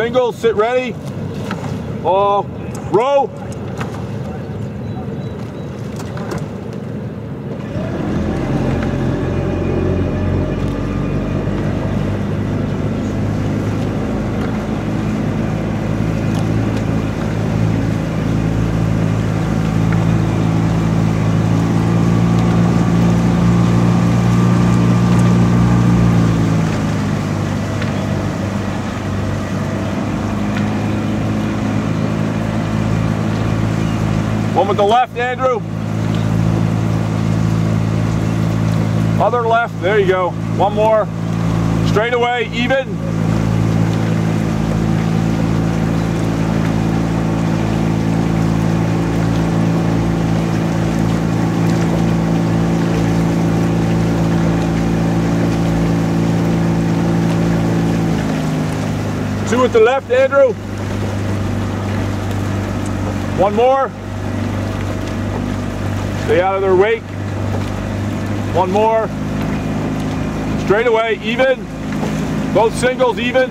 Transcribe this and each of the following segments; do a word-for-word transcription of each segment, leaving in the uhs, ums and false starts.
Singles, sit ready. Oh, row. One with the left, Andrew. Other left, there you go. One more. Straight away, even. Two with the left, Andrew. One more. Stay out of their wake. One more. Straight away, even. Both singles, even.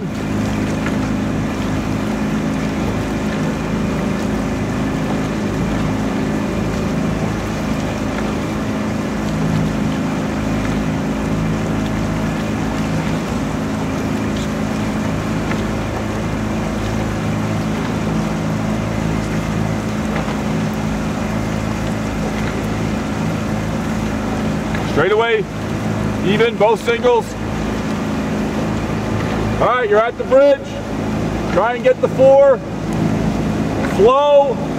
Straight away, even, both singles. All right, you're at the bridge. Try and get the four. Flow.